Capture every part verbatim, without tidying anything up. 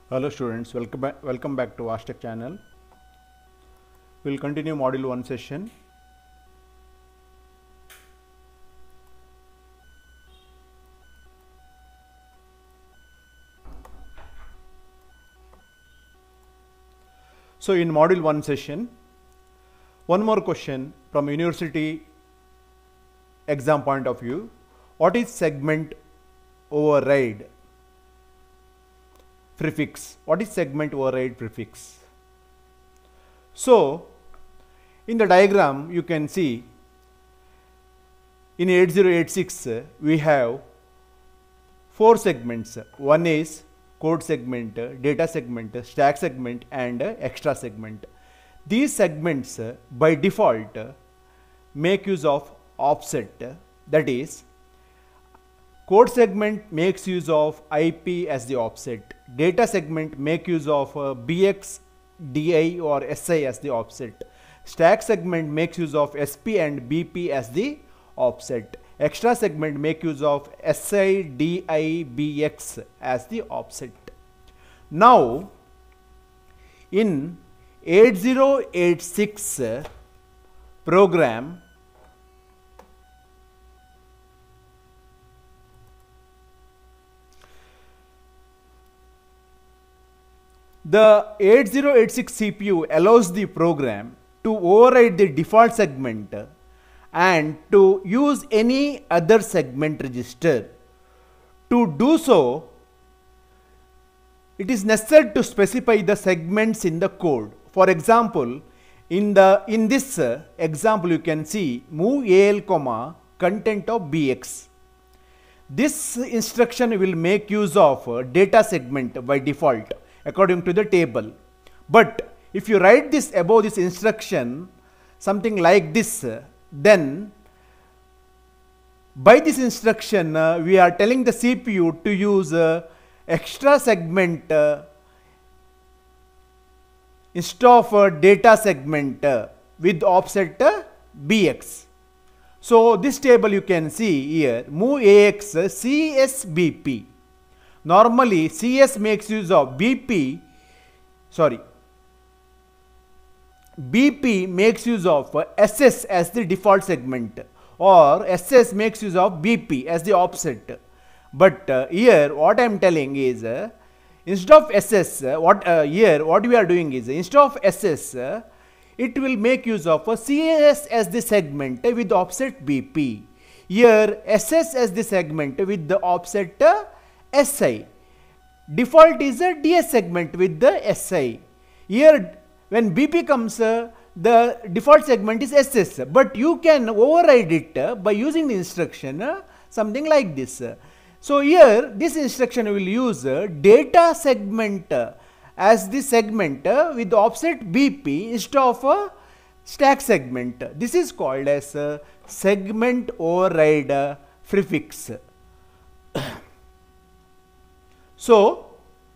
Hello students, welcome back, welcome back to Vastech channel. We will continue module one session. So in module one session, one more question from university exam point of view. What is segment override prefix? What is segment override prefix? So in the diagram you can see in eighty eighty-six we have four segments. One is code segment, data segment, stack segment and extra segment. These segments by default make use of offset, that is code segment makes use of I P as the offset, data segment make use of uh, B X, D I or S I as the offset, stack segment makes use of S P and B P as the offset, extra segment make use of S I, D I, B X as the offset. Now in eighty eighty-six program, the eighty eighty-six C P U allows the program to override the default segment and to use any other segment register. To do so, it is necessary to specify the segments in the code. For example, in the in this uh, example you can see move al comma content of bx. This instruction will make use of uh, data segment by default according to the table. But if you write this above this instruction something like this, uh, then by this instruction uh, we are telling the C P U to use uh, extra segment uh, instead of uh, data segment uh, with offset uh, B X. So this table you can see here, move A X uh, C S B P. Normally C S makes use of B P, sorry, B P makes use of uh, S S as the default segment, or S S makes use of B P as the offset. But uh, here what I am telling is uh, instead of S S, uh, what uh, here what we are doing is uh, instead of S S, uh, it will make use of a C S as the segment with offset B P. Here S S as the segment with the offset uh, S I. Default is a D S segment with the S I. Here when B P comes, uh, the default segment is S S, but you can override it uh, by using the instruction uh, something like this. So here this instruction will use uh, data segment uh, as the segment uh, with offset B P instead of a stack segment. This is called as a segment override uh, prefix. So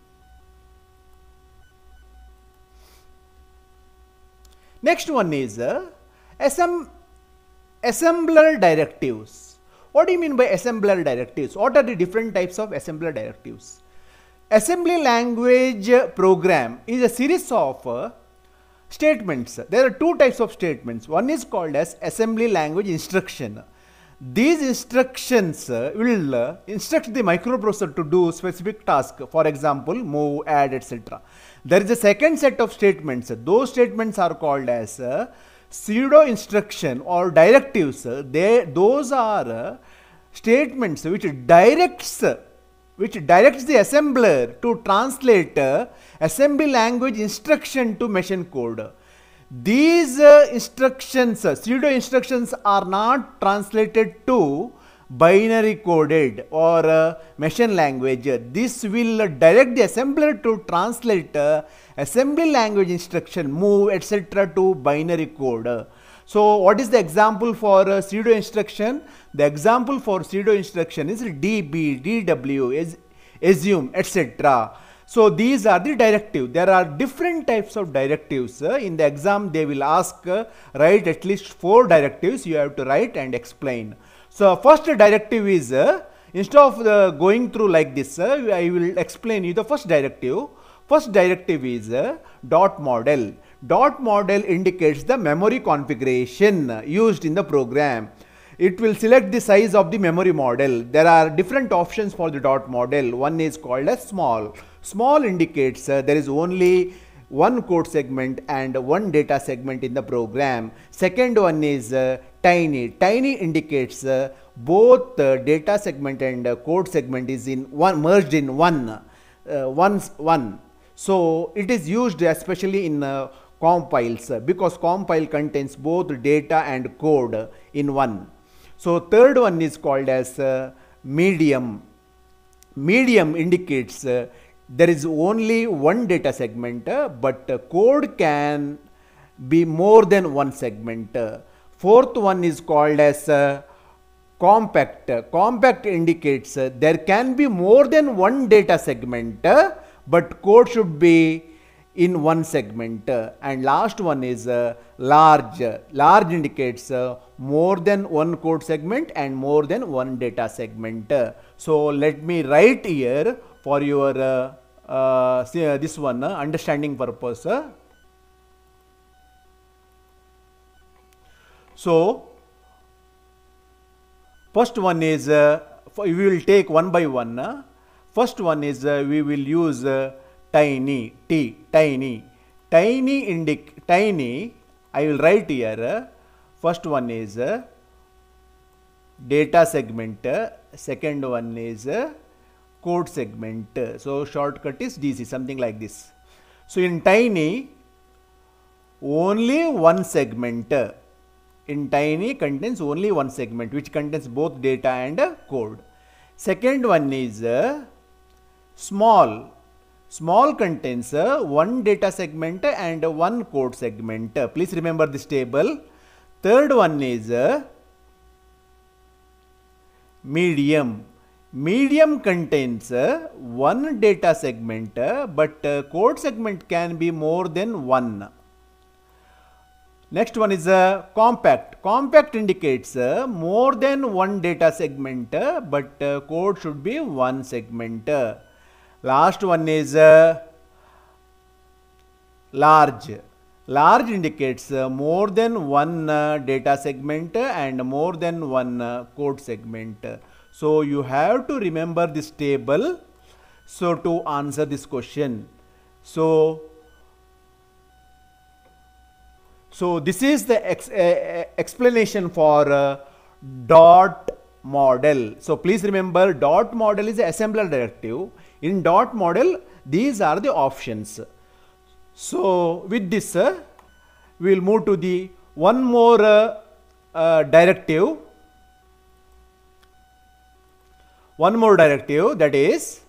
next one is uh, assemb assembler directives. What do you mean by assembler directives? What are the different types of assembler directives? Assembly language program is a series of uh, statements. There are two types of statements. One is called as assembly language instruction. These instructions uh, will uh, instruct the microprocessor to do specific task, for example move, add, et cetera. There is a second set of statements. Those statements are called as uh, pseudo instruction or directives. They those are uh, statements which directs which directs the assembler to translate uh, assembly language instruction to machine code. These uh, instructions, uh, pseudo instructions, are not translated to binary coded or uh, machine language. This will uh, direct the assembler to translate uh, assembly language instruction, move, et cetera to binary code. So what is the example for uh, pseudo instruction? The example for pseudo instruction is D B, D W, assume, et cetera. So these are the directives. There are different types of directives. Uh, in the exam they will ask uh, write at least four directives. You have to write and explain. So first directive is uh, Instead of uh, going through like this, uh, I will explain you the first directive. First directive is uh, dot model. Dot model indicates the memory configuration used in the program. It will select the size of the memory model. There are different options for the dot model. One is called as small. Small indicates uh, there is only one code segment and one data segment in the program. Second one is uh, tiny. Tiny indicates uh, both uh, data segment and uh, code segment is in one, merged in one, uh, one, one. So it is used especially in uh, compiles uh, because compile contains both data and code uh, in one. So third one is called as uh, medium. Medium indicates uh, there is only one data segment, uh, but uh, code can be more than one segment. Uh, fourth one is called as uh, compact. Uh, compact indicates uh, there can be more than one data segment, uh, but code should be in one segment. Uh, and last one is uh, large. Large indicates uh, more than one code segment and more than one data segment. Uh, so let me write here for your uh, uh, see, uh, this one uh, understanding purpose. Uh. So first one is uh, we will take one by one. Uh. First one is uh, we will use uh, tiny, T, tiny. Tiny indic, tiny, I will write here. Uh, first one is uh, data segment. Uh, second one is uh, code segment. Uh, so shortcut is D C, something like this. So in tiny, only one segment. Uh, in tiny contains only one segment which contains both data and uh, code. Second one is uh, small. Small contains uh, one data segment and uh, one code segment. Uh, please remember this table. Third one is uh, medium. Medium contains uh, one data segment, uh, but uh, code segment can be more than one. Next one is uh, compact. Compact indicates uh, more than one data segment, uh, but uh, code should be one segment. Uh, Last one is uh, large. Large indicates uh, more than one uh, data segment and more than one uh, code segment. So you have to remember this table so to answer this question. So, so this is the ex uh, explanation for uh, dot model. So please remember dot model is the assembler directive. In dot model, these are the options. So with this, uh, we will move to the one more uh, uh, directive. One more directive, that is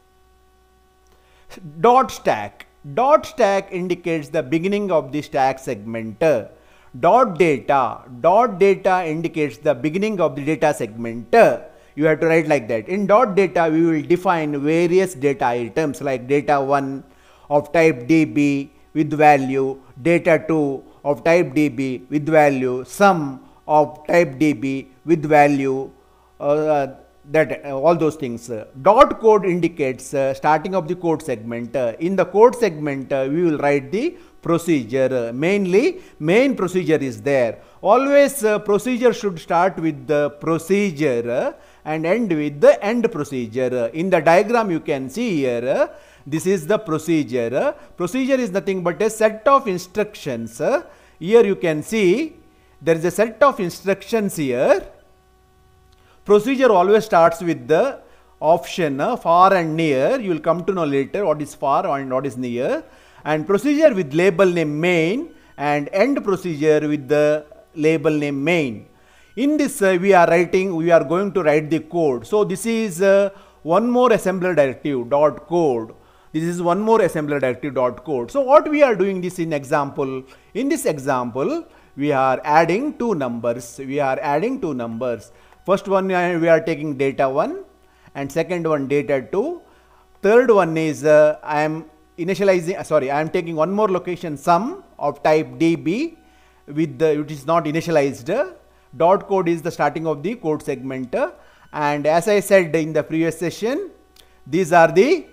dot stack. Dot stack indicates the beginning of the stack segment. Uh, dot data. Dot data indicates the beginning of the data segment. Uh, You have to write like that. In dot data, we will define various data items like data one of type D B with value, data two of type D B with value, sum of type D B with value, uh, that uh, all those things. Dot code indicates uh, starting of the code segment. Uh, in the code segment, uh, we will write the procedure. Uh, mainly, main procedure is there. Always uh, procedure should start with the procedure uh, and end with the end procedure. Uh, in the diagram you can see here, uh, this is the procedure. Uh, procedure is nothing but a set of instructions. Uh, here you can see there is a set of instructions here. Procedure always starts with the option uh, far and near. You will come to know later what is far and what is near. And procedure with label name main and end procedure with the label name main. In this uh, we are writing, we are going to write the code. So this is uh, one more assembler directive dot code. This is one more assembler directive dot code. So what we are doing this in example? In this example, we are adding two numbers. We are adding two numbers. First one uh, we are taking data one and second one data two. Third one is uh, I am initializing, uh, sorry, I am taking one more location sum of type D B with the, it is not initialized. Dot code is the starting of the code segment, And as I said in the previous session, these are the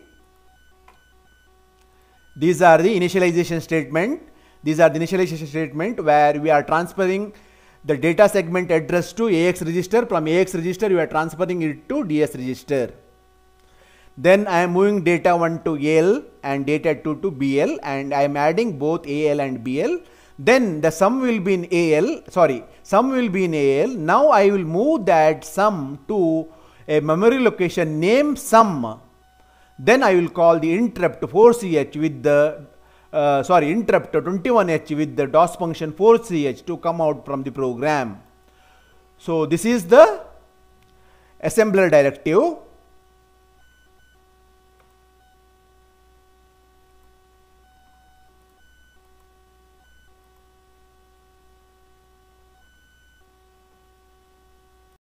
these are the initialization statement. These are the initialization statement where we are transferring the data segment address to A X register. From A X register, we are transferring it to D S register. Then I am moving data one to A L and data two to B L, and I am adding both A L and B L. Then the sum will be in A L, sorry, sum will be in A L. Now I will move that sum to a memory location named sum. Then I will call the interrupt four C H with the uh, sorry interrupt twenty-one H with the DOS function four C H to come out from the program. So this is the assembler directive.